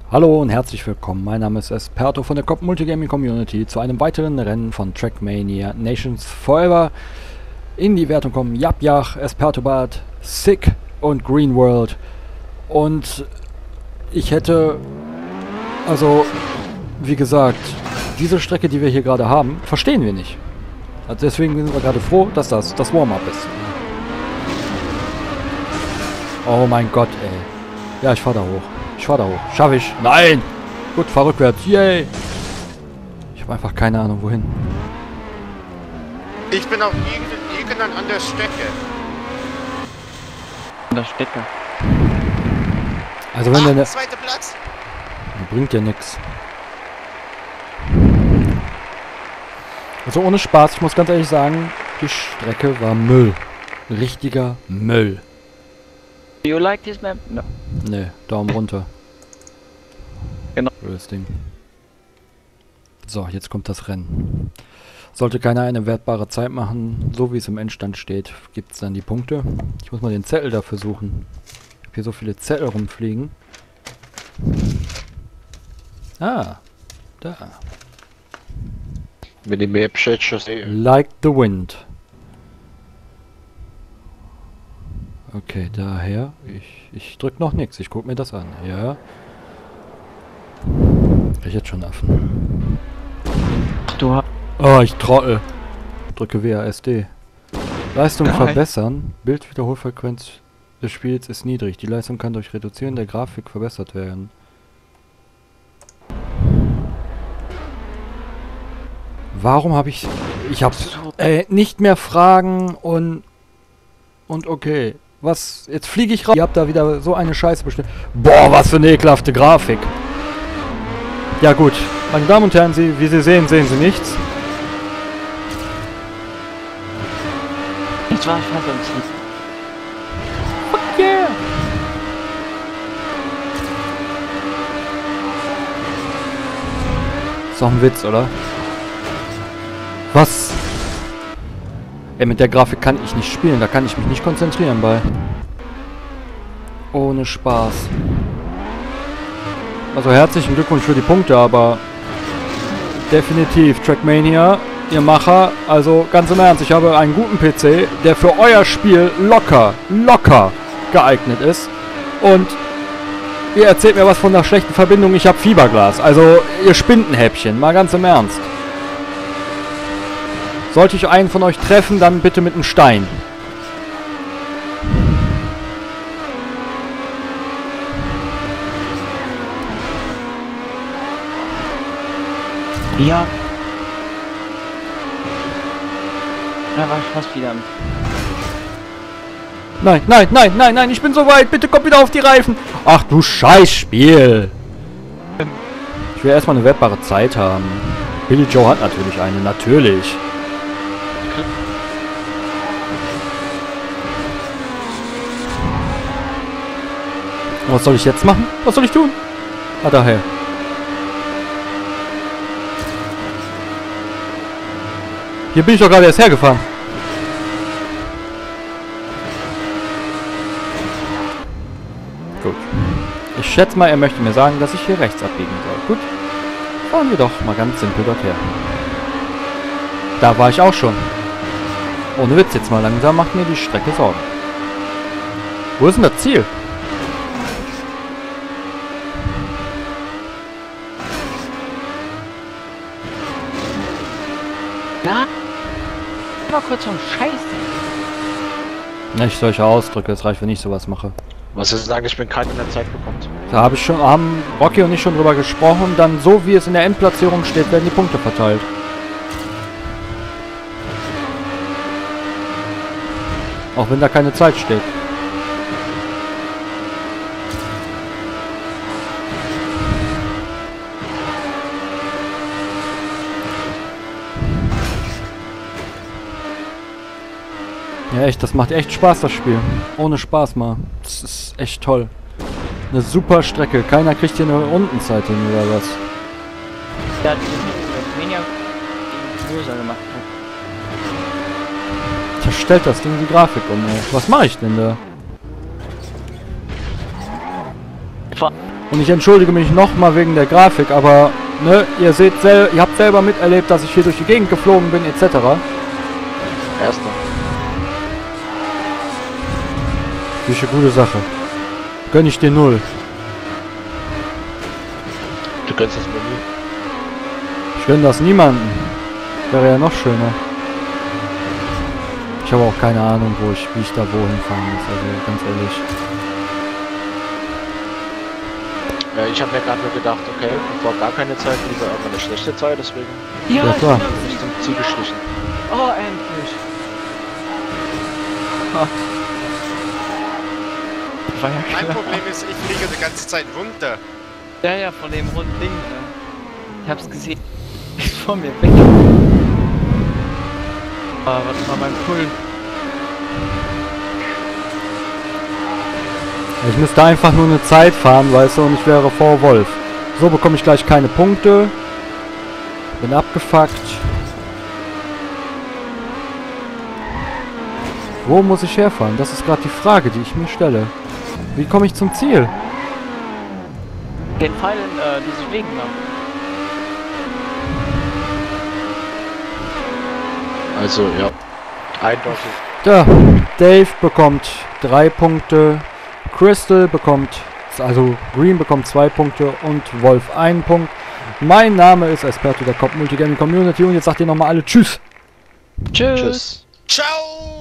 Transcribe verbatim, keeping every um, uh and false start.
Hallo und herzlich willkommen, mein Name ist Esperto von der Cop Multigaming Community zu einem weiteren Rennen von Trackmania Nations Forever. In die Wertung kommen Yapyach, Espertobad, Sick und Green World. Und ich hätte, also wie gesagt, diese Strecke, die wir hier gerade haben, verstehen wir nicht. Also deswegen sind wir gerade froh, dass das das Warm-up ist. Oh mein Gott, ey. Ja, ich fahr da hoch. Ich fahr da hoch. Schaff ich. Nein! Gut, fahr rückwärts. Yay! Ich habe einfach keine Ahnung, wohin. Ich bin auf irgendeiner an der Strecke. An der Strecke. Also wenn ah, der... Ne zweiter Platz. Bringt ja nix. Also ohne Spaß, ich muss ganz ehrlich sagen, die Strecke war Müll. Richtiger Müll. Do you like this map? No. Ne, Daumen runter. Genau. Das Ding. So, jetzt kommt das Rennen. Sollte keiner eine wertbare Zeit machen, so wie es im Endstand steht, gibt es dann die Punkte. Ich muss mal den Zettel dafür suchen. Ich habe hier so viele Zettel rumfliegen. Ah, da. Mit dem Map schon sehen. Like the wind. Okay, daher. Ich, ich drück noch nichts. Ich guck mir das an. Ja. Ich jetzt schon Affen. Du hast... Oh, ich trottel. Drücke W A S D. Leistung Geil. verbessern. Bildwiederholfrequenz des Spiels ist niedrig. Die Leistung kann durch Reduzieren der Grafik verbessert werden. Warum habe ich... Ich habe äh, nicht mehr Fragen und... Und okay. Was? Jetzt fliege ich raus. Ihr habt da wieder so eine Scheiße bestimmt. Boah, was für eine ekelhafte Grafik. Ja gut. Meine Damen und Herren, Sie, wie Sie sehen, sehen Sie nichts. Jetzt war ich fast am Ziel. Fuck yeah. Ist doch ein Witz, oder? Was? Ey, mit der Grafik kann ich nicht spielen, da kann ich mich nicht konzentrieren bei. Ohne Spaß. Also herzlichen Glückwunsch für die Punkte, aber definitiv Trackmania, ihr Macher, also ganz im Ernst, ich habe einen guten P C, der für euer Spiel locker, locker geeignet ist. Und ihr erzählt mir was von der schlechten Verbindung, ich habe Fiberglas. Also ihr spinnt ein Häppchen, mal ganz im Ernst. Sollte ich einen von euch treffen, dann bitte mit einem Stein. Ja. Da war ich fast wieder am... Nein, nein, nein, nein, nein, ich bin so weit. Bitte komm wieder auf die Reifen. Ach du Scheißspiel. Ich will erstmal eine wertbare Zeit haben. Billy Joe hat natürlich eine, natürlich. Was soll ich jetzt machen? Was soll ich tun? Ah, daher. Hier bin ich doch gerade erst hergefahren. Gut. Ich schätze mal, er möchte mir sagen, dass ich hier rechts abbiegen soll. Gut. Fahren wir doch mal ganz simpel dorthin. Da war ich auch schon. Ohne Witz, jetzt mal langsam macht mir die Strecke Sorgen. Wo ist denn das Ziel? Na? Mal kurz zum Scheiß. Nicht solche Ausdrücke, es reicht, wenn ich sowas mache. Was ist sagen, ich bin keiner in der Zeit bekommt. Da habe ich schon, haben Rocky und ich schon drüber gesprochen. Dann so wie es in der Endplatzierung steht, werden die Punkte verteilt. Auch wenn da keine Zeit steht. Ja echt, das macht echt Spaß, das Spiel. Ohne Spaß mal. Das ist echt toll. Eine super Strecke. Keiner kriegt hier eine Rundenzeit hin oder was. Ja, die weniger böser gemacht hat. Zerstellt das Ding die Grafik um, ey. Was mache ich denn da? Vor Und ich entschuldige mich nochmal wegen der Grafik, aber ne, ihr seht sel ihr habt selber miterlebt, dass ich hier durch die Gegend geflogen bin, et cetera. Erster. Das ist eine gute Sache. Gönn ich dir null. Du gönnst es mir nie. Ich gönn das niemanden. Wäre ja noch schöner. Ich habe auch keine Ahnung, wo ich, wie ich da wohin fahren muss, also ganz ehrlich. Ja, ich habe mir gerade nur gedacht, okay, bevor gar keine Zeit, lieber irgendwann eine schlechte Zeit, deswegen Ja, Ja, klar. ich bin ich zum Ziel geschlichen. Oh, endlich. Ha. War ja Mein klar. Problem ist, ich fliege die ganze Zeit runter. Ja, ja, von dem runden Ding. Ne? Ich hab's gesehen. Ist vor mir weg. Ah, was war mein Pull? Ich müsste einfach nur eine Zeit fahren, weißt du, und ich wäre vor Wolf. So bekomme ich gleich keine Punkte. Bin abgefuckt. Wo muss ich herfahren? Das ist gerade die Frage, die ich mir stelle. Wie komme ich zum Ziel? Den Pfeilen, äh, die sich wegen haben. Also, ja. Eindeutig. Da, Dave bekommt drei Punkte, Crystal bekommt, also Green bekommt zwei Punkte und Wolf einen Punkt. Mein Name ist Esperto der Cop Multigaming Community und jetzt sagt ihr nochmal alle Tschüss. Tschüss. Tschüss. Ciao!